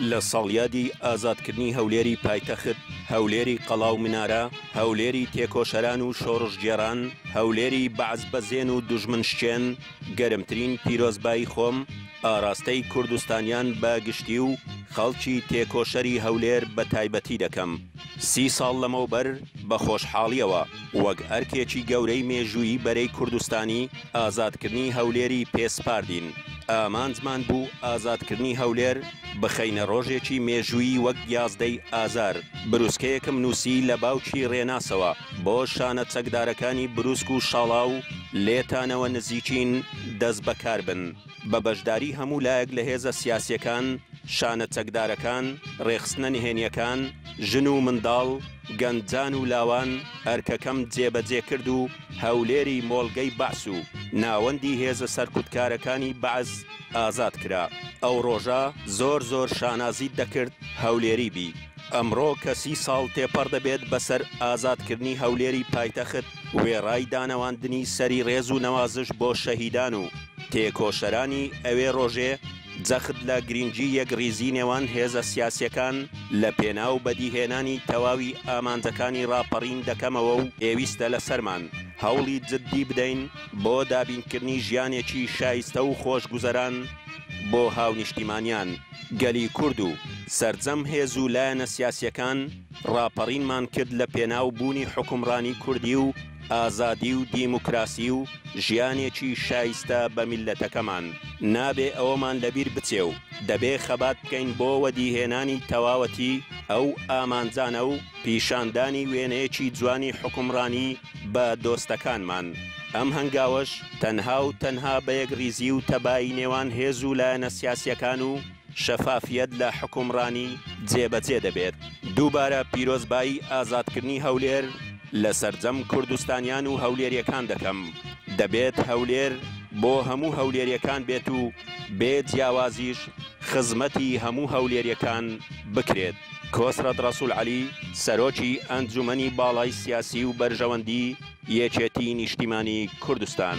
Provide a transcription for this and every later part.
لە ساڵیادی ئازادکردنی هەولێری پایتەخت، هەولێری قەڵاو منارە، هەولێری تێکۆشەران و شۆڕژگێڕان، هەولێری بەعز بەزێن و دوژمنشچێن، گەرمترین پیرۆزبایی خۆم، ئاراستەی کوردستانیان بە گشتی و خەڵکی تێکۆشەری هەولێر بە تایبەتی دەکەم. 30 ساڵ لەمەوبەر بە خۆشحاڵیەوە وەک ئەرکێکی گەورەی مێژوویی بەرەی کوردستانی ئازادکردنی هەولێری پێسپاردین. ئامانجمان بوو ئازادکردنی هەولێر بخەینە ڕۆژێکی مێژووی وەک 11 ئازار. بروسکەیەکم نووسی لە باوکی ڕێناسەوە بۆ شانە چەکدارەکانی بروسک و شاڵاو لێتانەوە نزیکین دەست بەکار بن بە بەشداری هەموو لایەک لە هێزە سیاسیەکان، شانە چەکدارەکان، ڕێخستنە نهێنیەکان، ژن و منداڵ، گەنجان و لاوان ئەرکەکەم جێبەجێ کرد و هەولێری مۆڵگەی بەعس و ناوەندی هێزە سەرکوتکارەکانی بەعز ئازاد کرا. ئەو ڕۆژە زۆر شانازیت دەکرد هەولێری بی. ئەمڕۆ کە 30 ساڵ تێپەڕ دەبێت بەسەر ئازادکردنی هەولێری پایتەخت، وێڕای دانەواندنی سەری ڕێز و نەوازش بۆ شەهیدان و تێکۆشەرانی ئەوێ ڕۆژێ جەخت لە گرنگی یەکڕیزی نێوان هێزە سیاسیەکان لە پێناو بەدیهێنانی تەواوی ئامانجەکانی ڕاپەڕین دەکەمەوە و پێویستە لە سەرمان هەوڵی جددی بدەین بۆ دابینکردنی ژیانێکی شایستە و خۆشگوزەران بۆ هاونیشتیمانیان. گەلی کورد و سەرجەم هێز و لایەنە سیاسیەکان ڕاپەڕینمان کرد لە پێناو بوونی حکومڕانی کوردی و ئازادی و دیموکراسی و ژیانێکی شایستە بە میلەتەکەمان. نابێ ئەوەمان لەبیر بچێ و دەبێ خەبات بکەین بۆ وەدیهێنانی تەواوەتی ئەو ئامانجانە و پیشاندانی وێنەیەکی جوانی حکومڕانی بە دۆستەکانمان. ئەم هەنگاوەش تەنها و تەنها بە یەکڕیزی و تەبایی نێوان هێز و لایەنە سیاسیەکان و شەفافیەت لە حکومڕانی جێبەجێ دەبێت. دووبارە پیرۆزبایی ئازادکردنی هەولێر لە سەرجەم کوردستانیان و هەولێریەکان دەکەم. دەبێت هەولێر بۆ هەموو هەولێریەکان بێت و بێ جیاوازیش خزمەتی هەموو هەولێریەکان بکرێت. کۆسرەت ڕەسوول عەلی، سەرۆکی ئەنجومەنی باڵای سیاسی و بەرژەوەندی یەکێتی نیشتیمانی کوردستان.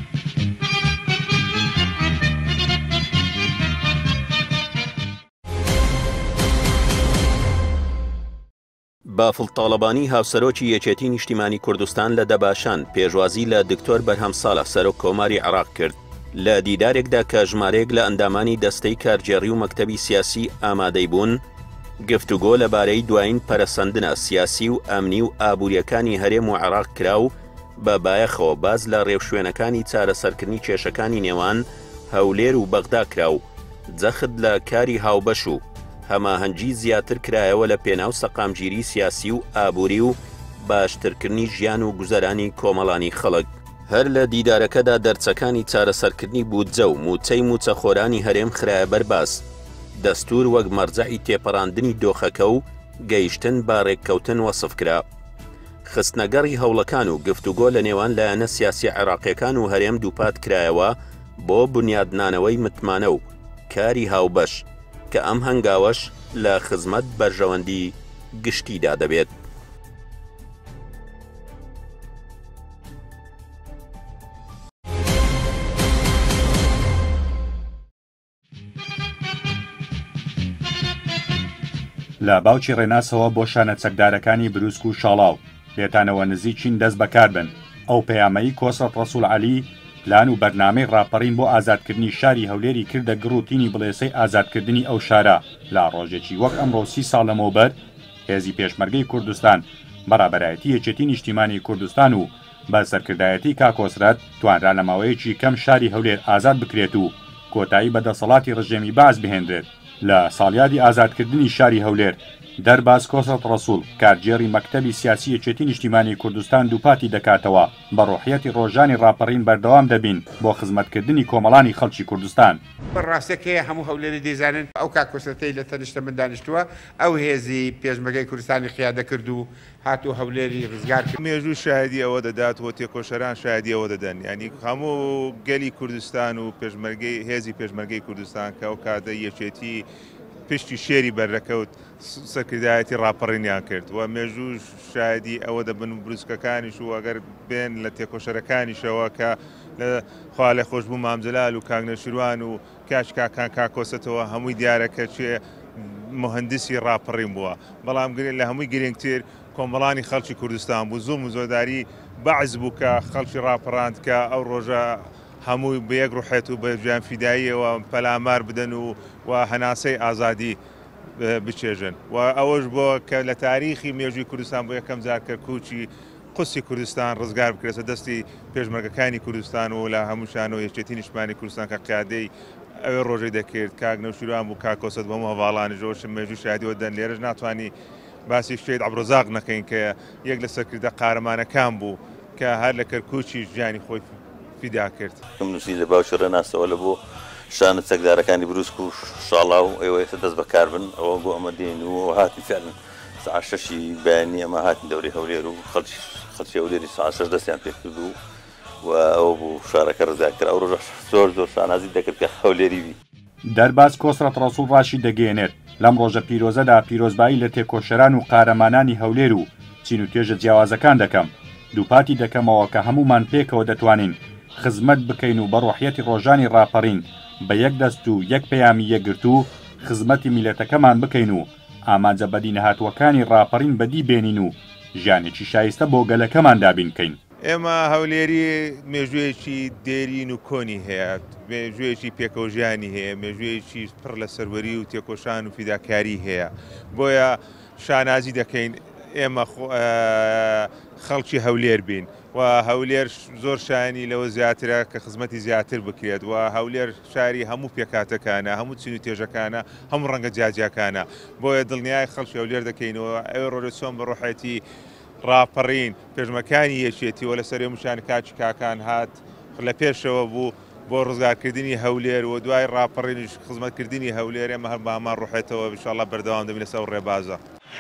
بافڵ تاڵەبانی هاوسەرۆکی یەکێتی نیشتیمانی کوردستان لە دەباشان پێشوازی لە دکتۆر بەرهەم ساڵح سەرۆک کۆماری عێراق کرد. لە دیدارێکدا کە ژمارەیەک لە ئەندامانی دەستەی کارگێڕی و مەکتەبی سیاسی ئامادەی بوون، گفتوگۆ لەبارەی دوایین پەرەسەندنە سیاسی و ئەمنی و ئابووریەکانی هەرێم و عێراق کراو بە بایەخەوە باز لە ڕێوشوێنەکانی چارەسەرکردنی کێشەکانی نێوان هەولێر و بەغدا کراو. جەخت لە کاری هاوبەش و هەماهەنگی زیاتر کرایەوە لە پێناو سەقامگیری سیاسی و ئابووری و باشترکردنی ژیان و گوزەرانی کۆمەڵانی خەڵک. هەر لە دیدارەکەدا دەرچەکانی چارەسەرکردنی بودجە و موچەی موچەخۆرانی هەرێم خرایە بەرباز. دەستور وەک مەرجەعی تێپەڕاندنی دۆخەکە و گەیشتن با ڕێککەوتن وەسف کرا. خستنەگەڕی هەوڵەکان و گفتوگۆ لە نێوان لایەنە سیاسی عێراقیەکان و هەرێم دووپات کرایەوە بۆ بنیادنانەوەی متمانە و کاری هاوبەش کە ئەم هەنگاوەش لە خزمەت بەرژەوەندی گشتیدا دەبێت. لە باوکی ڕێناسەوە بۆ شانە چەکدارەکانی بروسک و شاڵاو لێتانەوە نزیکین دەست بەکار بن. ئەو پەیامەی کۆسرەت ڕەسوول عەلی پلان و بەرنامەی ڕاپەڕین بۆ ئازادکردنی شاری هەولێری کردە گڕوتینی بڵێسەی ئازادکردنی ئەو شارە. لە ڕۆژێکی وەک ئەمڕۆ 30 ساڵ لەمەوبەر هێزی پێشمەرگەی کوردستان بەڕابەرایەتی یەکێتی نیشتیمانی کوردستان و بە سەرکردایەتی کاکۆسرەت توانرا لە ماوەیەکی کەم شاری هەولێر ئازاد بکرێت و کۆتایی بەدەسەڵاتی ڕژێمی باز بهێنرێت. لە ساڵیادی ئازادکردنی شاری هەولێر دەرباز کۆسرەت ڕەسوول کارگێڕی مەکتەبی سیاسی یەکێتی نیشتیمانی کوردستان دووپاتی دەکاتەوە. بە ڕۆحیەتی ڕۆژانی ڕاپەڕین بەردەوام دەبین بۆ خزمەتکردنی کۆمەڵانی خەڵکی کوردستان. بەڕاستەکەی هەموو هەولێری دەیزانن ئەو کاکۆسرەتەی لە تەنیشتە من دانیشتووە ئەو هێزی پێشمەرگەی کوردستانی خیادە کرد و هاتوو هەولێری ڕزگار کرد. مێژوو شایدی ئەوە دەدات و تێکۆشەران شایدی ئەوە دەدەن، ینی هەموو گەلی کوردستان و پێشمەرگەی هێزی پێشمەرگەی کوردستان کە ئەو کاتە یەکێتی پشتی شێری بەرەکەوت سەرکردایەتی ڕاپەڕینیان کرد و مێژوو شایدی ئەوە دەبن بروسکەکانیش و ئەگەر بێن لە تێکۆشەرەکانیشەوە کە لە خوا لە خۆشببوو مامجلال و کاگنە شروان و کاش کاکان کاکۆسەتەوە هەمووی دیارەکە چێ مهندسی ڕاپەڕیم بووە بەڵام لە هەمووی گرنگتر کۆمەڵانی خەڵکی کوردستان بوو زوو و زۆداری بەعز بوو کە خەڵکی ڕاپەڕاند کە ئەو ڕۆژە هەمووی بە یەک ڕوحێت و بە گویان فیداییەوە پەلامار بدەن و هەناسەی ئازادی بچێژن و ئەوەش بۆ کە لە تاریخی مێژووی کوردستان بۆ یەکەم جار کە کوچی قوسی کوردستان ڕزگار بکرێتە دەستی پێشمەرگەکانی کوردستان و لە هەمووشان و یەکێتی نیشتمانی کوردستان کە قیادەی ئەوێ ڕۆژەی دەکرد کاک نەوشیروان بوو کاکۆسەد بەمە هەواڵانی ژۆشم مێژوو شادیوە دەن لێرەش ناتوانانی باسی شتێت عەبدوڕەزاق نەکەین کە یەک لە سەرکردە قارەمانەکان بوو کە هەر لە کەرکوچی ژیانی خۆی فیدا کرد. نووسی لە باوشە ڕێناسەوە لە بۆ شانە چەکدارەکانی بروسک و شاڵاو ئێوە ئێستا دەست بەکار بن ئەوە بۆ ئەمە دێن و هاتی فعلن ساعت 6 بەیانی ئەمە هاتن دەوری هەولێر و خەڵکی هەولێری ساعت 6 دەستیان پێ کرد و ئەوە بوو شارەکە ڕزگارکرد ئەو ڕۆژە زۆر شانازی دەکرد کە هەولێری بی. دەرباز کۆسڕەت ڕەسوڵ ڕاشی دەگەێنێت لەم ڕۆژە پیرۆزەدا پیرۆزبایی لە تێکۆشەران و قارەمانانی هەولێر و چین و توێژە جیاوازەکان دەکەم دووپاتی دەکەمەوە کە هەمومان پێکەوە دەتوانین خزمەت بکەین و بە ڕۆحیەتی ڕۆژانی ڕاپەڕین بە یەک دەست و یەک پەیامی یەکگرت و خزمەتی میلەتەکەمان بکەین و ئامانجە بەدی نەهاتوەکانی ڕاپەڕین بەدی بێنین و ژیانێکی شایستە بۆ گەلەکەمان دابین بکەین. ئێمە هەولێری مێژوەیەکی دێرین و کۆنی هەیە مێژوەیەکی پێکەوژیانی هەیە مێژوەیەکی پڕ لە سەروەری و تێکۆشان و فیداکاری هەیە بۆیە شانازی دەکەین ئێمە خەڵکی هەولێر بین و هەولێر زۆر شانی لەوە زیاترە کە خزمەتی زیاتر بکرێت و هەولێر شاری هەموو پێکاتەکانە هەموو چین و تێژەکانە هەموو ڕەنگە جیاجیاکانە بۆیە دڵنیای خەڵکی هەولێر دەکەینەوە ئەوێ ڕۆژە چۆن بە ڕۆحەتی ڕاپەڕین پێشمەکانی یەکێتی و لە سەرێ موشانی کاچی کاکان هات لە پێشەوە بوو بۆ ڕزگارکردنی هەولێر و دوای ڕاپەڕینیش خزمەتکردنی هەولێر ئێمە هەر بە هەمان ڕوحێتەوە ئینشاڵڵا بەردەوام دەبین لەسەر ڕێبازە.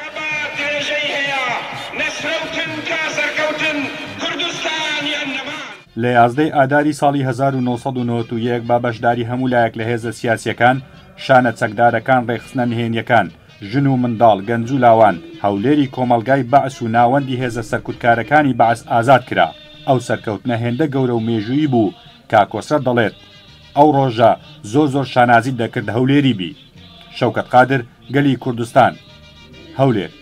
لە 11 ئاداری ساڵی 1991 با بەشداری هەموو لایەک لە هێزە سیاسیەکان شانە چەکدارەکان ڕێخستنە نهێنیەکان ژن و منداڵ گەنج و لاوان هەولێری کۆمەلگای بەعس و ناوەندی هێزە سەرکوتکارەکانی بەعس ئازاد کرا ئەو سەرکەوتنە هێندە گەورە و مێژووی بوو کاکۆسرە دەڵێت ئەو ڕۆژە زۆر شانازی دەکرد هەولێری بی. شەوکەت قادر گەلی کوردستان هەولێر.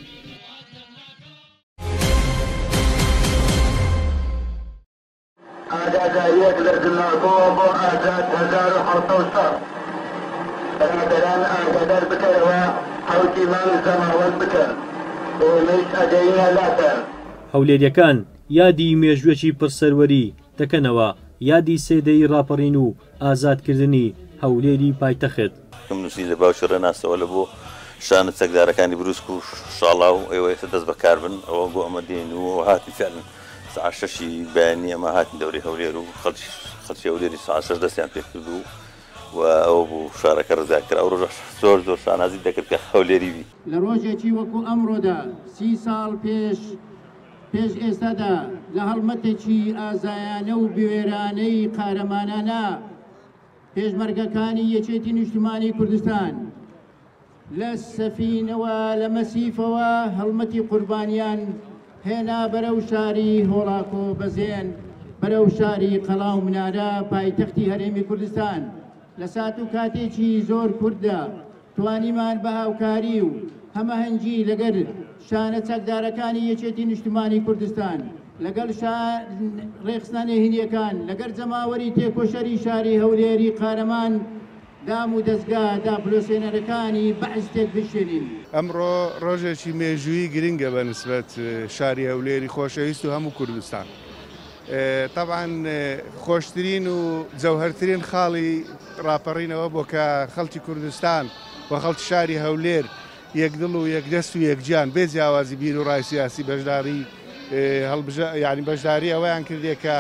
ئاگاداریەک لە گڵابەوە بۆ ئازاد 1970 بەرادەران ئاگادار بکەرەوە حوتی مانگ زەماوەند بکەن ئێمەش ئەدەینە لاتە. هەولێریەکان یادی مێژوێکی پرسەروەری دەکەنەوە یادی سێدەی ڕاپەڕین و ئازادکردنی هەولێری پایتەخت. نووسی لە باوشە ڕێناسەوە لە بۆ شانە چەکدارەکانی بروسک و شاڵاو ئێوە ئێستا دەست بەکار بن ئەوە بۆ ئەمە دێن و هاتی فعلن ساعت 6 بەیانی ئەمە هاتن دەوری هەولێر و خەڵکی هەولێری ساعت 6 دەستیان پێ کرد و ئەوە بوو شارەکە ڕزگارکرد ئەو ڕۆژە زۆر شانازی دەکرد کە هەولێری بی. لە ڕۆژێکی وەکو ئەمڕۆدا 30 ساڵ پێش ئێستادا لە هەڵمەتێکی ئازایانە و بوێرانەی قارەمانانە پێشمەرگەکانی یەکێتی نیشتمانی کوردستان لە سەفینەوە لە مەسیفەوە هەڵمەتی قوربانیان هێنا بەرەو شاری هۆڵاکۆ بەزێن بەرەو شاری قەڵاو منارە پایتەختی هەرێمی کوردستان لە سات و کاتێکی زۆر کوردە توانیمان بە هاوکاری و هەمەهەنگی لەگەر شانە چەکدارەکانی یەکێتی نیشتمانی کوردستان لەگەڵ ڕێخستنە نهێنیەکان لەگەر جەماوەری تێکۆشەری شاری هەولێری قارەمان دام و دەستگا داپلۆسێنەرەکانی بەعز تێک بشێنین. ئەمڕۆ ڕۆژێکی مێژووی گرنگە بە نسبەت شاری هەولێری خۆشەویست و هەموو کوردستان. طبعاً خۆشترین و جەوهەرترین خاڵی ڕاپەڕینەوە بۆ کە خەڵکی کوردستان و خەڵکی شاری هەولێر یەکدڵ و یەکدەست و یەکجیان بێ جیاوازی بیر و ڕای سیاسی بەشداری یعنی بەشداری ئەوەیان کردێ کە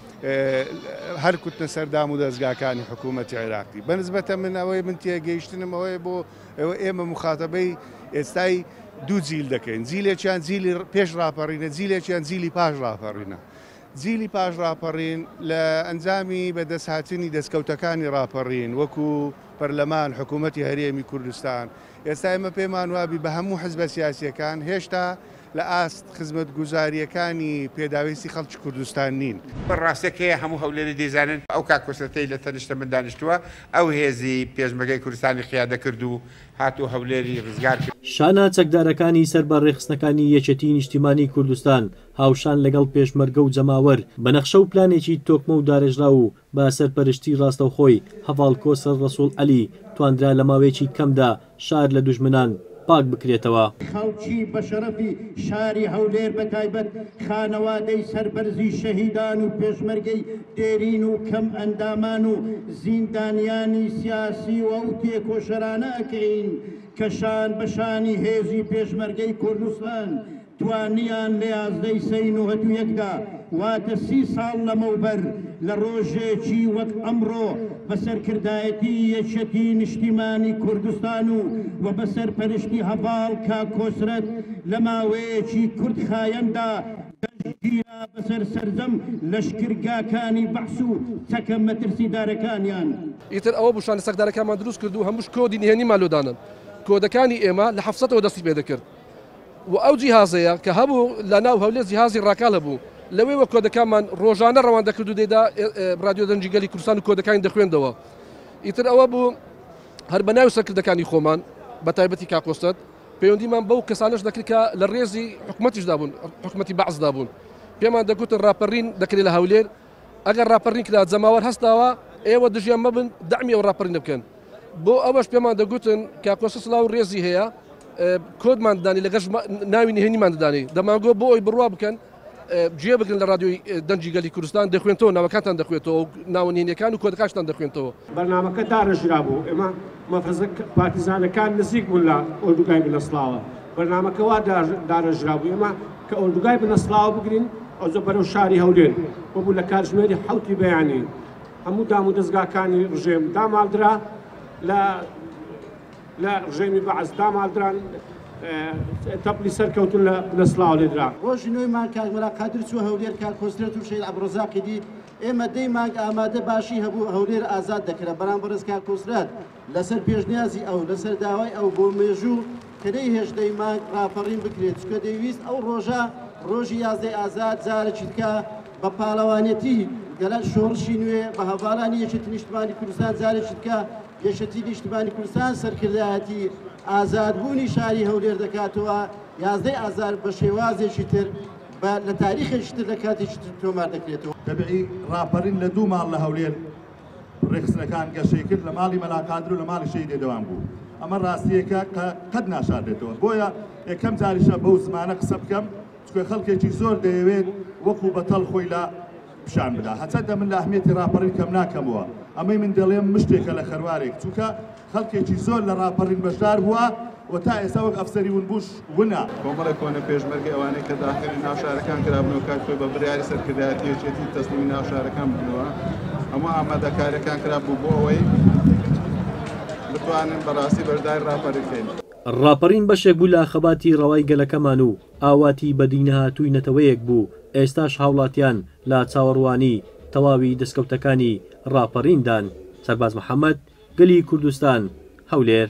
هەر کوتنە سەردام و دەستگاکانی حکوومەتی عێراقی. بەنسبەتە من ئەوەی من تێگەیشتنم ئەوەیە بۆ ئێمە مخاتەبەی ئێستای دوو جیل دەکەین جیلێکیان جیلی پێش ڕاپەڕینە جیلێکیان جیلی پاش ڕاپەڕینە. جیلی پاش ڕاپەڕین لە ئەنجامی بەدەستهاتنی دەستکەوتەکانی ڕاپەڕین وەکو پەرلەمان حکوومەتی هەرێمی کوردستان ئێستا ئێمە پێمان وابی بە هەموو حزبە سیاسیەکان هێشتا لە ئاست خزمەت گوزاریەکانی پێداویستی خەڵکی کوردستان نین. ڕاستەکەی هەموو هەولێری دەیزانن ئەو کاکۆسەتەی لە تەنیشتە من دانیشتووە ئەو هێزی پێشمەرگەی کوردستانی خیادە کرد و هاتوو هەولێری ڕزگار کرد. شانە چەکدارەکانی سەربە ڕێخستنەکانی یەکێتی نیشتیمانی کوردستان هاوشان لەگەڵ پێشمەرگە و جەماوەر بەنەخشە و پلانێکی تۆکمە و دارێژرا و بە سەرپەرشتی ڕاستەوخۆی هەڤاڵ کۆسەر ڕەسوڵ عەلی توانرا لە ماوەیەکی کەمدا شار لە دوژمنان پاک بکرێتەوە. خەڵکی بەشەرەفی شاری هەولێر بە تایبەت خانەوادەی سەربەرزی شەهیدان و پێشمەرگەی دێرین و کەم ئەندامان و زیندانیانی سیاسی و ئەو تێکۆشەرانە ئەکەین کەشان بەشانی هێزی پێشمەرگەی کوردستان توانیان لە 11/91دا واتە 30 ساڵ لەمەوبەر لە ڕۆژێکی وەک ئەمڕۆ بەسەرکردایەتی یەکێتی نیشتیمانی کوردستان و بەسەرپەرشتی هەڤاڵ کاکۆسرەت لە ماوەیەکی کورت خایەندا گیرا بەسەر سەرجەم لەشکرگاکانی بەحس و چەکە مەترسیدارەکانیان. ئیتر ئەوە بشانە سەکدارەکانمان دروست کرد و هەمووش کۆدی نهێنیمان لۆدانن. کۆدەکانی ئێمە لە 700ەوە دەستی پێ دەکرد و ئەو جیهازەیە کە هەبوو لە ناو هەولێر جیهازی ڕاکال هەبوو لەوێ کۆدەکانمان ڕۆژانە ڕەوان دەکرد و دێدا رادیۆ دەنجی گەلی کوردستان و کۆدەکانی دەخوێندەوە. ئیتر ئەوە بوو هەر بە ناوی سەرکردەکانی خۆمان بە تایبەتی کاکۆستەت پەیوەندیمان بەو کەسانەش دەکرد کە لە ڕێزی حکومەتیشدا بوون حکومەتی بەعزدا بوون پێمان دەگوتن ڕاپەڕین دەکرێت لە هەولێر ئەگەر ڕاپەڕین کرا جەماوەر هەستاوە ئێوە دژیان مەبن دەعمی ئەو ڕاپەڕینە بکەن. بۆ ئەوەش پێمان دەگوتن کاکۆستە سڵاو ڕێزی هەیە کۆدمان دانی لەگەش ناوی نهێنیمان دەدانی دەمانگۆ بۆ ئەوی بڕوا بکەن گوێ بگرن لە رادیۆی دەنجی گەلی کوردستان دەخوێنەوە ناوەکانتان دەخوێتەوە ناوەنهێنیەکان و کۆدەکانتان دەخوێنەوە. بەرنامەکە داڕژرا بوو ئێمە مەفرەزە پارتیزانەکان نزیک بوون لە ئۆردوگای بنەسڵاوە بەرنامەکە وا داڕژرا بوو ئێمە کە ئۆردوگای بنەسڵاوە بگرین ئەوجە بەرەو شاری هەولێر بۆ لە کاتژمێری حوتی بەیانی هەموو دام و دەستگاکانی ڕژێم داماڵدرا لە ڕژێمی بەعز داماڵدران تەپلی سەرکەوتون لە بنەسڵاو لێدرا. ڕۆژی نوێیمان کاکمەلا قادر چوە هەولێر کاکۆسرەت و شەید عەبدوڕەزاقی دی ئێمە دەی مانگ ئامادە باشی هەبوو هەولێر ئازاد دەکرا بەرامبەر کاکۆسرەت لەسەر پێشنیازی ئەو لەسەر داوای ئەو بۆ مێژوو کە دەی هێشتەی مانگ ڕاپەڕین بکرێت چکە دەیویست ئەو ڕۆژە ڕۆژی 11 ئازاد جارێکی تکە بە پاڵەوانێتی گەلە شۆڕشی نوێ بە هەڤاڵانی یەکێتی نیشتیمانی کوردستان جارێکی تکە یەکێتی نیشتیمانی کوردستان سەرکردایەتی ئازادبوونی شاری هەولێر دەکاتەوە 11 ئازار بە شێوازێکی تر لە تاریخێکی تر لە کاتێکی تر تۆمار دەکرێتەوە. دەبێت ڕاپەڕین لە دوو ماڵ لە هەولێر ڕێخستنەکان گەشەی کرد لە ماڵی مەلاقادر و لە ماڵی شەید دەوام بوو. ئەمە ڕاستیەکە قەت ناشاردێتەوە بۆیە یەکەم جاریشە بەو زمانە قسە بکەم چکە خەڵکێکی زۆر دەیەوێت وەکو بەتەڵ خۆی لە پیشان بدا هەچەندە من لە ئەهمیەتی ڕاپەڕین کەم ناکەمەوە ئەمەی من دەڵێم مشتێکە لە خەروارێک چونکە خەڵکێکی زۆر لە ڕاپەڕین بەشدار بووە و تا ئێستا وەک ئەفسەری ونبوش ونا کۆمەڵە کۆنە پێشمەرگی ئەوانەی کە داخلی ناوشارەکان کرابنەوە کات خۆی بە بڕیاری سەرکردایەتی یەکێتی تەسلیمی ناوشارەکان بنەوە هەموو ئامادەکاریەکان کرابوو بۆ ئەوەی بتوانن بەڕاستی بەشداری ڕاپەڕین بکەین. ڕاپەڕین بەشێک بوو لە خەباتی ڕەوای گەلەکەمان و ئاواتی بەدینەهاتووی نەتەوەیەک بوو ئێستاش هاوڵاتیان لە چاوەڕوانی تەواوی دەستکەوتەکانی ڕاپەڕیندان. سەرباز محەممەد گەلی کوردستان هەولێر.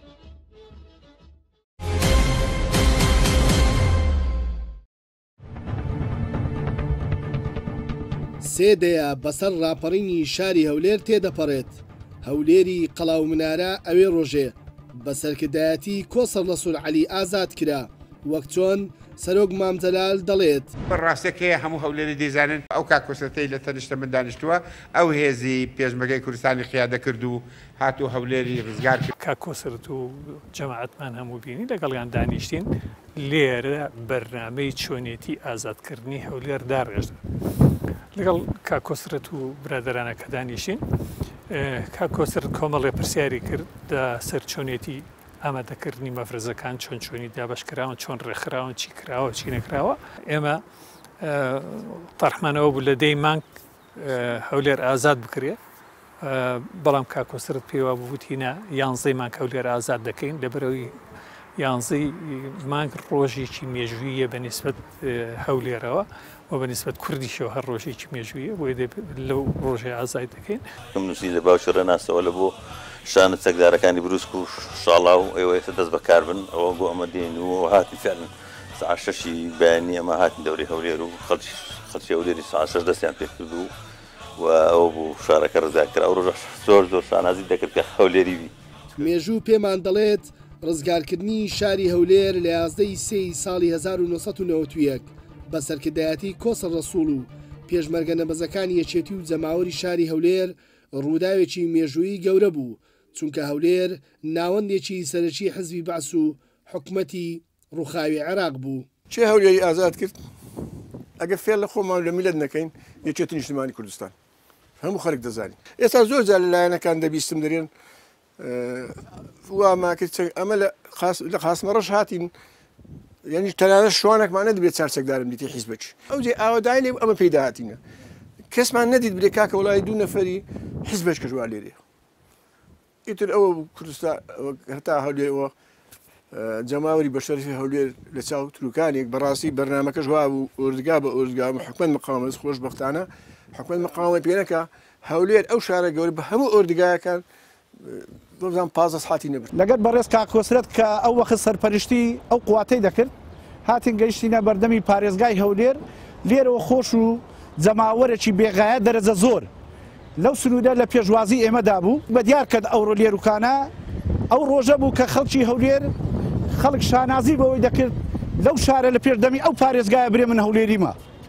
سێدەیە بەسەر ڕاپەڕینی شاری هەولێر تێدەپەڕێت هەولێری قەڵاو منارە ئەوێ ڕۆژێ بە سەرکردایەتی کۆسەر ڕەسوول عەلی ئازاد کرا وەک چۆن سەرۆک مامجەلال دەڵێت. ڕاستەکەی هەموو هەولێری دەیزانن ئەو کاکۆسەتەی لە تەنیشتە من دانیشتووە ئەو هێزی پێشمەرگەی کوردستانی خیادە کرد و هاتوو هەولێری ڕزگار کرد. کاکۆسرت و جەماعەتمان هەموو بینی لەگەڵیان دانیشتین لێرە بەرنامەی چۆنێتی ئازادکردنی هەولێر داڕێژدا لەگەڵ کاکۆسرت و برادرانەکە دانیشتین. کاکۆسرت کۆمەڵێ پرسیاری کرد لە سەر چۆنێتی ئامادەکردنی مەفرەزەکان چۆن چۆنی دابشکراون چۆن ڕێکخراون چی کراوە چی نەکراوە. ئێمە تەرحمانەوە بوو لە دەی مانگ هەولێر ئازاد بکرێت بەڵام کاکۆسرت پێوە بوتینە 11 مانگ هەولێر ئازاد دەکەین لەبەرەوەی 11 مانگ ڕۆژێکی مێژوویە بەنسبەت هەولێرەوە و بەنسبەت کوردیشەوە هەر ڕۆژێکی مێژوویە بۆی لەو ڕۆژێ ئازای دەکەین. نووسی لە باوشە ڕێناسەوە لە بۆ شانە چەکدارەکانی بروسک و شاڵاو ئێوە ئێستا دەست بەکار بن ئەوە بۆ ئەمە دێن و هاتی فعلن ساعة شەشی بەیانی ئەمە هاتن دەوری هەولێر و خەڵکی هەولێری ساعة شەش دەستیان پێ کردو و ئەوە بوو شارەکە ڕزگارکرا. ئەو ڕۆژە زۆر شانازی دەکرد کە هەولێری بی. مێژوو پێمان دەڵێت ڕزگارکردنی شاری هەولێر لە 11 سێی ساڵی 1991 بە سەرکردایەتی کۆسە ڕەسوڵ و پێشمەرگە نەبەزەکانی یەکێتی و جەماوەری شاری هەولێر ڕووداوێکی مێژووی گەورە بوو، چونکە هەولێر ناوەندێکی سەرەکی حزبی بەعس و حکومەتی ڕووخاوی عێراق بوو. چێ هەولێری ئازاد کرد؟ ئەگەر فێر لە خۆمان لە میلەت نەکەین یەکێتی نیشتیمانی کوردستان هەموو خەڵک دەزانین. ئێستا زۆر جار لەلایەنەکان دەبیستم دەرێن واما کرد ئەمە لە خاسمە ڕەش هاتین، یعنی تەنانەت شوانێکمان نەدەبێت چارچەکدارم دیتی حیزبەکی ئەوجێ ئاوادای لێ ئەمە پەیدا هاتینە کەسمان نەدیت برێ کاکە وڵای دوو نەفەری حیزبەش کردووە لێرێ. ئیتر ئەوە کوردستان هەتا هەولێرەوە جەماوەری بەشەرفی هەولێر لە چاو تروکانێک بەڕاستی بەرنامەکەش وا بوو ئۆردگا بە ئۆردگا حکومەت مقاومەت خۆشبەختانە حکومەت مقاومەت پێنەکە هەولێر ئەو شارە گەورە بە هەموو ئۆردگایەکان بۆزان پازە ساعتی نەبێت. لەگەر بەڕێز کاکۆسرەت کە ئەو وەخت سەرپەرشتی ئەو قواتەی دەکرد هاتین گەیشتینە بەردەمی پارێزگای هەولێر. لێرەوە خۆش و جەماوەرێکی بێغایە دەرەجە زۆر لەو سنوودە لە پێشوازی ئێمەدا بوو بە دیار کرد ئەوڕۆ لێروکانە ئەو ڕۆژە بوو کە خەڵکی هەولێر خەڵک شانازی بەوەی دەکرد لەو شارە لە پێشدەمی ئەو پارێزگایە برێ من هەولێریمە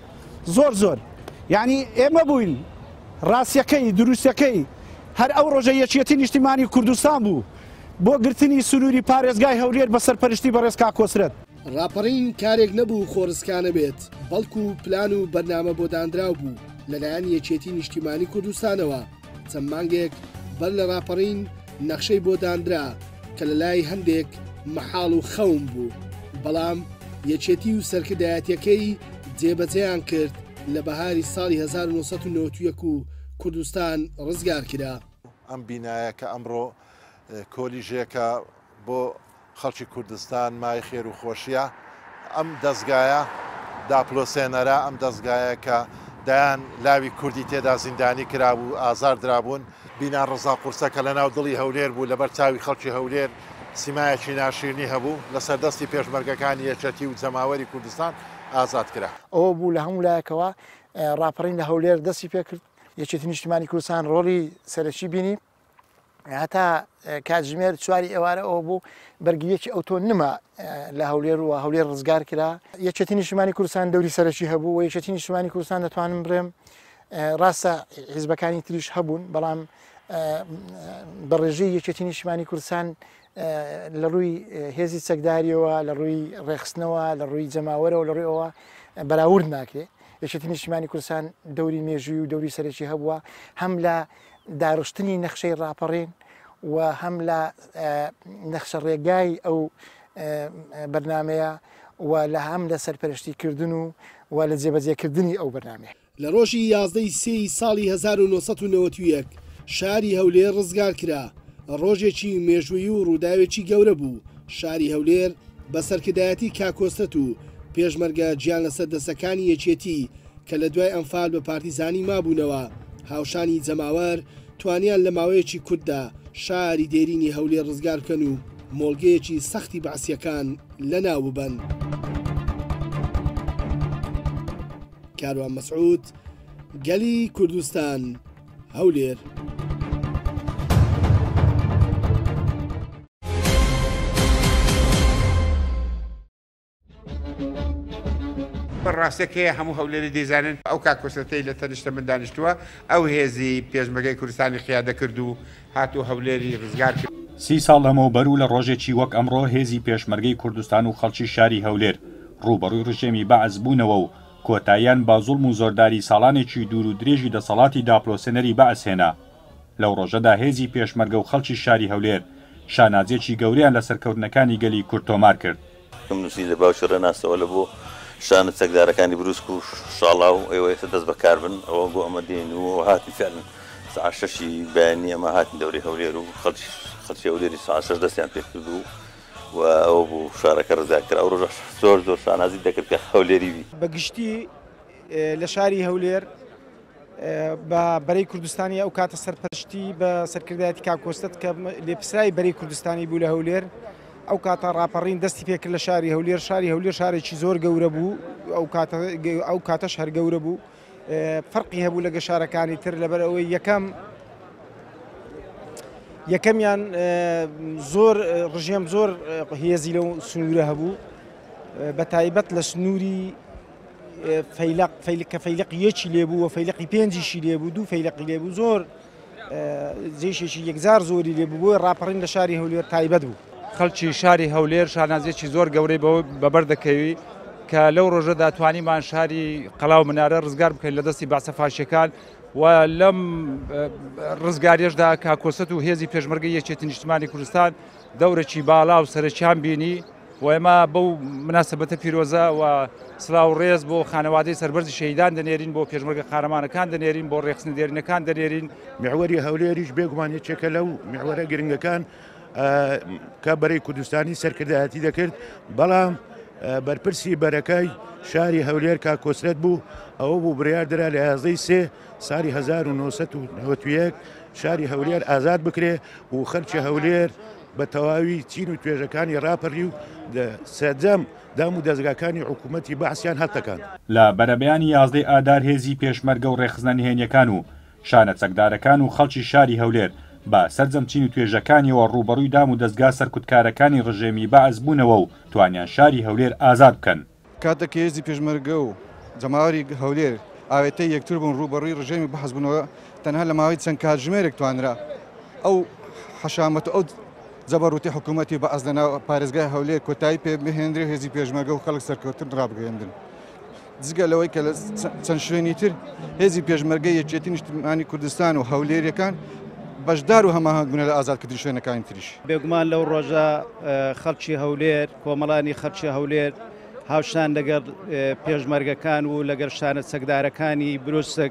زۆر یعنی ئێمە بووین ڕاستیەکەی دروستەکەی هەر ئەو ڕۆژە یەکێتی نیشتیمانی کوردستان بوو بۆ گرتنی سنووری پارێزگای هەولێر بە سەرپەرشتی بەڕێز کاکۆسرەت. ڕاپەڕین کارێک نەبوو خۆرسکانە بێت، بەڵکو پلان و بەرنامە بۆ دانراو بوو لەلایەن یەکێتی نیشتیمانی کوردستانەوە. چەند مانگێک بەر لە ڕاپەڕین نەخشەی بۆ دانرا کە لە لای هەندێک مەحاڵ و خەوم بوو، بەڵام یەکێتی و سەرکردایەتیەکەی جێبەجێیان کرد لە بەهاری ساڵی 1991 و کوردستان ڕزگار کرا. ئەم بینایە کە ئەمڕۆ کۆلیژێکە بۆ خەڵکی کوردستان مای خێر و خۆشیە، ئەم دەستگایە داپلۆسێنەرە، ئەم دەستگایە کە دایان لاوی کوردی تێدا زیندانی کرابوو ئازار درابوون. بینان ڕزا قورسەکە لە ناو دڵی هەولێر بوو لەبەر چاوی خەڵکی هەولێر سیمایەکی ناشیرنی هەبوو لەسەر دەستی پێشمەرگەکانی یەکێتی و جەماوەری کوردستان ئازاد کرا. ئەوە بوو لە هەموو لایەکەوە ڕاپەڕین لە هەولێر دەستی پێکرد. یەکێتی نیشتیمانی کوردستان ڕۆڵی سەرەکی بینی هەتا کاتژمێر چواری ئێوارە ئەوە بوو بەرگریەکی ئەوتۆ نما لە هەولێر و هەولێر ڕزگار کرا. یەکێتی نیشتیمانی کوردستان دەوری سەرەکی هەبوو و یەکێتی نیشتیمانی کوردستان دەتوانم بڕێم ڕاستە حیزبەکانی تریش هەبوون، بەڵام بەڕێژەی یەکێتی نیشتیمانی کوردستان لە ڕووی هێزی چەکداریەوە لە ڕووی ڕێخستنەوە لە ڕووی جەماوەرەوە لە ڕووی ئەوە بەراورد ناکرێت. یەکێتی نیشتیمانی کوردستان دەوری مێژووی و دەوری سەرەکی هەبووە، هەم لە داڕشتنی نەخشەی ڕاپەڕین و هەم لە نەخشە ڕێگای ئەو بەرنمەیە و لە هەم لە سەرپەرشتیکردن و لە جێبەجێکردنی ئەو بەرنامەیە. لە ڕۆژی 11 سێی ساڵی 1991 شاری هەولێر ڕزگار کرا. ڕۆژێکی مێژووی و ڕووداوێکی گەورە بوو. شاری هەولێر بە سەرکردایەتی کاکۆستەت و پێشمەرگە گیان لەسەر دەسەکانی یەکێتی کە لە دوای ئەنفال بە پارتیزانی مابوونەوە هاوشانی جەماوەر توانیان لە ماوەیەکی کورتدا شاری دێرینی هەولێر ڕزگار بکەن و مۆڵگەیەکی سەختی بەعسیەکان لەناو ببەن. کاروان مەسعود، گەلی کوردستان، هەولێر. ڕاستەکەی هەموو هەولێری دەیزانن ئەو کاکۆسەتەی لە تەنیشتە من دانیشتووە ئەو هێزی پێشمەرگەی کوردستانی قیادە کرد و هاتوو هەولێری ڕزگار کرد. 30 ساڵ لەمەوبەر و لە ڕۆژێکی وەک ئەمڕۆ هێزی پێشمەرگەی کوردستان و خەڵکی شاری هەولێر ڕوبەڕووی ڕژێمی بەعز بوونەوە و کۆتاییان با زوڵم و زۆرداری ساڵانێکی دوور و درێژی دەسەڵاتی داپلۆسێنەری بەعس هێنا. لەو ڕۆژەدا هێزی پێشمەرگە و خەڵکی شاری هەولێر شانازیێکی گەوریان لە سەرکەوتنەکانی گەلی کورد تۆمار کرد. نووسی لە باوشی ڕێناسەوە لە بۆ شانە چەکدارەکانی بروسک و شاڵاو ئێوە ئێستا دەست بەکار بن ئەوە بۆ ئەمە دێن و هاتی فعلن ساعة شەشی بەیانی ئەمە هاتن دەوری هەولێر و خەڵکی هەولێری ساعة شەش دەستیان پێ کرد و ئەوە بوو شارەکە ڕزگارکرا. ئەو ڕۆژە زۆر شانازی دەکرد کە هەولێری بی. بەگشتی لە شاری هەولێر بە بەرەی کوردستانی ئەو کاتە سەرپەرشتی بە سەرکردایەتی کاکۆستەت کە لێپسرای بەرەی کوردستانی بوو لە هەولێر ئەو کاتە ڕاپەڕین دەستی پێکرد لە شاری هەولێر شارێکی زۆر گەورە بوو ئەو کاتەش هەر گەورە بوو فەرقی هەبوو لە گەشارەکانی تر لەبەر ئەوەی یەکەمیان زۆر ڕژێم زۆر هێزی لەو سنوورە هەبوو بە تایبەت لە سنووری کە فەیلق یەکی لێبوو و فەیلقی پێنجیشی لێبوو دوو فەیلقی لێبوو زۆر جێشێکی یەکزار زۆری لێبوو بۆی ڕاپەڕین لە شاری هەولێر تایبەت بوو خەڵکی شاری هەولێر شانازیێکی زۆر گەورەی بەبەر دەکەوی کە لەو ڕۆژەدا توانیمان شاری قەڵاو منارە ڕزگار بکەین لە دەستی باسەفاشیەکان و لەم ڕزگاریەشدا کاکۆسەت و هێزی پێشمەرگەی یەکێتی نیشتیمانی کوردستان دەورێکی باڵا و سەرچیان بینی و ئێمە بەو مناسبەتە پیرۆزە و سلااو ڕێز بۆ خانەوادەی سەربەرزی شەیدان دەنێرین بۆ پێشمەرگە قارەمانەکان دەنێرین بۆ ڕێخستنە دێرینەکان دەنێرین میحوەری هەولێریش بێگومان یەکێکە لەو میحوەرە گرنگەکان کە بەرەی کوردستانی سەرکردایەتی دەکرد بەڵام بەرپرسی بەرەکەی شاری هەولێر کاکۆسرەت بوو ئەوە بوو بڕیاردرا لە 11 ساڵی 1991 شاری هەولێر ئازاد بکرێ و خەرکی هەولێر بە تەواوی چین و توێژەکانی ڕاپەڕی و سەرجەم دام و دەستگاکانی حکوومەتی بەحسیان هەڵتەکان لە بەرەبەیانی 11 ئادار هێزی پێشمەرگە و ڕێخستنە نهێنیەکان و شانە چەکدارەکان و خەڵکی شاری هەولێر بە سەرجەم چین و توێژەکانیەوە ڕوبەڕووی دام و دەستگا سەرکوتکارەکانی ڕژێمی بەعز بوونەوە و توانیان شاری هەولێر ئازاد بکەن کاتێک هێزی پێشمەرگە و جەماوەری هەولێر ئاوێتەی یەکتر بوون ڕوبەڕووی ڕژێمی بەحز بوونەوە تەنها لە ماوەی چەند کاتژمێرێک توانرا ئەو حەشامەت ئەو جەبەڕوتی حکوومەتی بەعز لەناو پارێزگای هەولێر کۆتایی پێ بهێنرێ هێزی پێشمەرگە و خەڵک سەرکەوتن ڕابگەیاندن جگە لەوەی کە لە چەند شوێنی تر هێزی پێشمەرگەی یەکێتی نیشتیمانی کوردستان و هەولێریەکان بەشدار و هەماهنگ بوون لە ئازادکردنی شوێنەکانی تریش بێگومان لەو ڕۆژە خەڵکی هەولێر کۆمەڵانی خەڵکی هەولێر هاوشان لەگەڵ پێشمەرگەکان و لەگەڵ شانە چەکدارەکانی بروسک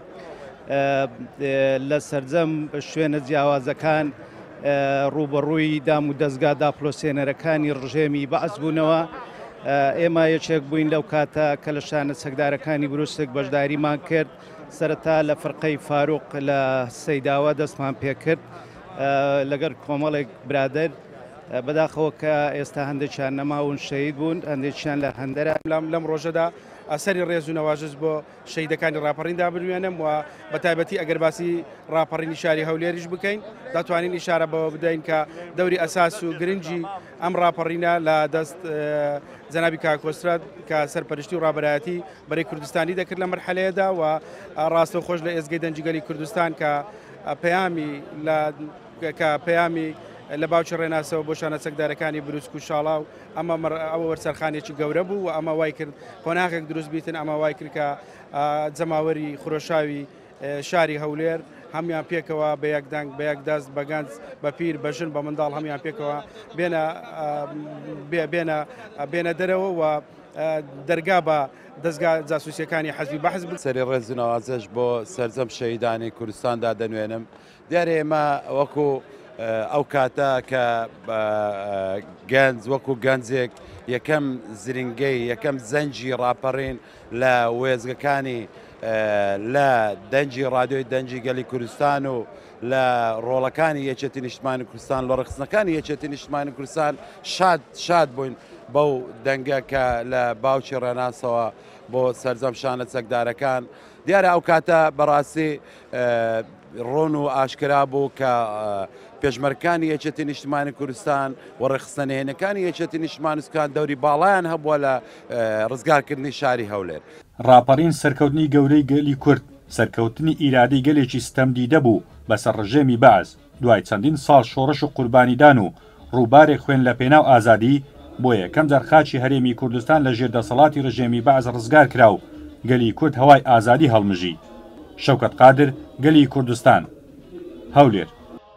لە سەرجەم شوێنە جیاوازەکان ڕوبەڕووی دام و دەستگا داپلۆسێنەرەکانی ڕژێمی بەعز بوونەوە ئێمە یەکێک بووین لەو کاتە کە لە شانە چەکدارەکانی بروسک بەشداریمان کرد سەرەتا لە فەرقەی فاروق لە سەیداوە دەستمان پێکرد لەگەر کۆمەڵێک برادر بەداخەوە کە ئێستا هەندێکیان نەماون شەهید بوون هەندێکیان لە هەندەرە لەم ڕۆژەدا ئەسەری ڕێز و نەواژز بۆ شەیدەکانی ڕاپەڕیندا بروێنم و بە تایبەتی ئەگەر باسی ڕاپەڕینی شاری هەولێریش بکەین دەتوانین ئیشارە بەوە بدەین کە دەوری ئەساس و گرنگی ئەم ڕاپەڕینە لە دەست جەنابی کاکۆسرەت کە سەرپەرشتی و ڕابەرایەتی بەرەی کوردستانی دەکرد لە مەرحەلەیەدا و ڕاستە خۆش لە ئێزگەی دەنجگەلی کوردستان کە پەیامی لە باوچی ڕێناسەوە بۆ شانە چەکدارەکانی بروسک و شاڵاو ئەمە ئەوە وەرسەرخانێکی گەورە بوو و ئەمە وای کرد قۆناغێک دروست بیتن ئەمە وای کرد کە جەماوەری خۆشاوی شاری هەولێر هەمیان پێکەوە بە یەکدەنگ بە یەک دەست بە گەنج بە پیر بە ژن بە منداڵ هەمیان پێکەوە بێنە دەرەوە و دەرگا بە دەستگا جاسوسیەکانی حەزبی بەحز بن سەری ڕێزنەوازش بۆ سەرجەم شەیدانی کوردستاندا دەنوێنم دیارە ئێمە وەکو ئەو کاتە کە گەنج وەکو گەنجێک یەکەم زرنگەی یەکەم زەنجی ڕاپەڕین لە وێزگەکانی لە دەنجی ڕادیۆی دەنجی گەلی کوردستان و لە ڕۆڵەکانی یەکێتی نیشتیمانی کوردستان لە ڕخستنەکانی یەکێتی نیشتیمانی کوردستان شاد بووین بەو دەنگە کە لە باوکی ڕێناسەوە بۆ سەرجەم شانە چەکدارەکان دیارە ئەو کاتە بەڕاستی ڕۆن و ئاشکرا بوو کە پێشمەرگەکانی یەکێتی نیشتیمانی کوردستان و ڕێخستنەهێنەکانی یەکێتی نیشتیمانی کوردستان دەوری باڵایان هەبووە لە ڕزگارکردنی شاری هەولێر ڕاپەڕین سەرکەوتنی گەورەی گەلی کورد سەرکەوتنی ئیرادی گەلێکی ستەمدیدە بوو بەسەر ڕژێمی بەعز دوای چەندین ساڵ شۆڕش و قوربانیدان و ڕووبارێک خوێن لە پێناو ئازادی بۆ یەکەم جار خاچی هەرێمی کوردستان لە ژێردەسەڵاتی ڕژێمی بەعز ڕزگار کرا و گەلی کورد هەوای ئازادی هەڵمژی. شەوکەت قادر، گەلی کوردستان، هەولێر.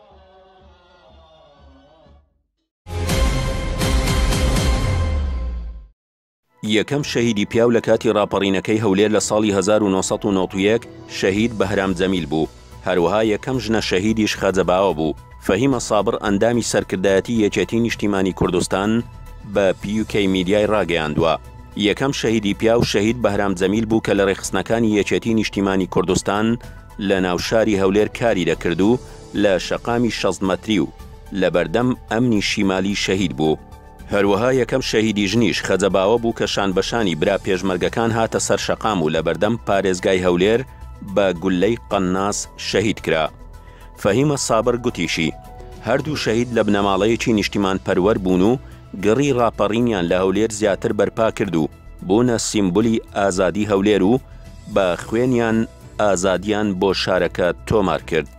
یەکەم شەهیدی پیاو لە کاتی ڕاپەڕینەکەی هەولێر لە ساڵی 1991 شەهید بەهرام جەمیل بوو. هەروەها یەکەم ژنە شەهیدیش خەجەباوە بوو. فەهیمە سابر ئەندامی سەرکردایەتی یەکێتی نیشتیمانی کوردستان بە PUK میدیای ڕاگەیاندووە. یەکەم شەهیدی پیاو شەهید بەهرام جەمیل بوو کە لە ڕێخستنەکانی یەکێتی نیشتیمانی کوردستان لە ناوشاری هەولێر کاری دەکرد و لە شەقامی 60 مەتری و لە بەردەم ئەمنی شیمالی شەهید بوو. هەروەها یەکەم شەهیدی ژنیش خەجەباوە بوو کە شان بەشانی برا پێشمەرگەکان هاتە سەر شەقام و لە بەردەم پارێزگای هەولێر بە گولەی قەناس شەهید کرا. فەهیمە سابر گوتیشی هەردوو شەهید لە بنەماڵەیەکی نیشتیمان پەروەەر بوون و گڕی ڕاپەڕینیان لە هەولێر زیاتر بەرپا کرد و بوونە سیمبولی ئازادی هەولێر و بە خوێنیان ئازادیان بۆ شارەکە تۆمار کرد.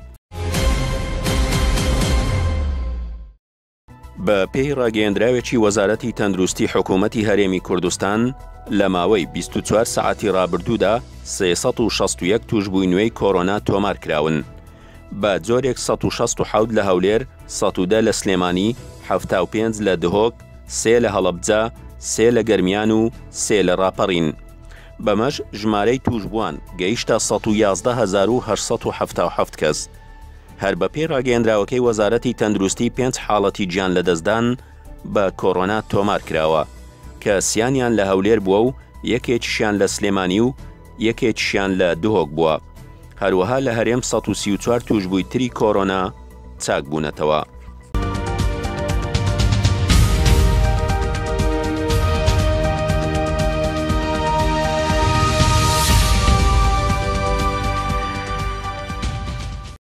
بە پێی ڕاگەیەندراوێکی وەزارەتی تەندروستی حکوومەتی هەرێمی کوردستان لە ماوەی 24 سەعاتی ڕابردوودا 361 توشبووی نوێی کۆرۆنا تۆمار کراون. بە جۆرێک 167 لە هەولێر، 110 لە سلێمانی، 75 لە دهۆک، 3 لە هەڵەبجە، 3 لە گەرمیان و 3 لە ڕاپەڕین. بەمەش ژمارەی توشبووان گەیشتە 111,877 کەس. هەر بە پێی ڕاگەیەندراوەکەی وەزارەتی تەندروستی 5 حاڵەتی گیان لەدەستدان بە کۆڕۆنا تۆمار کراوە کە سیانیان لە هەولێر بووە و یەکێکیشیان لە سلێمانی و یەکێکیشیان لە دهۆک بووە. هەروەها لە هەرێم 134 توشبووی تری کۆرۆنا چاک بوونەتەوە.